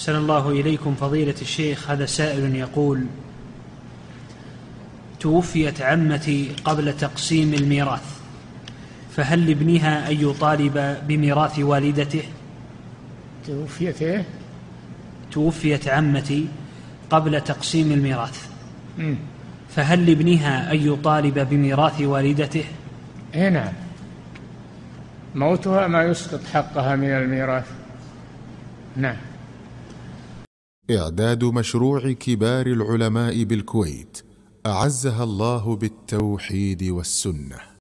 أحسن الله إليكم فضيلة الشيخ. هذا سائل يقول: توفيت عمتي قبل تقسيم الميراث، فهل لابنها أن يطالب بميراث والدته؟ توفيت عمتي قبل تقسيم الميراث، فهل لابنها أن يطالب بميراث والدته؟ نعم، موتها ما يسقط حقها من الميراث. نعم. إعداد مشروع كبار العلماء بالكويت أعزها الله بالتوحيد والسنة.